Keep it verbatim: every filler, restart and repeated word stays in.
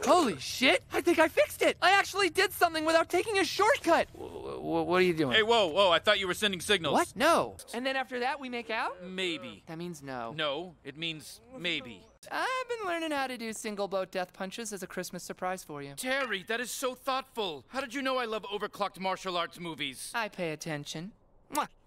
Holy shit! I think I fixed it! I actually did something without taking a shortcut! W what are you doing? Hey, whoa, whoa, I thought you were sending signals. What? No. And then after that, we make out? Maybe. That means no. No, it means maybe. I've been learning how to do single boat death punches as a Christmas surprise for you. Terry, that is so thoughtful. How did you know I love overclocked martial arts movies? I pay attention. Mwah.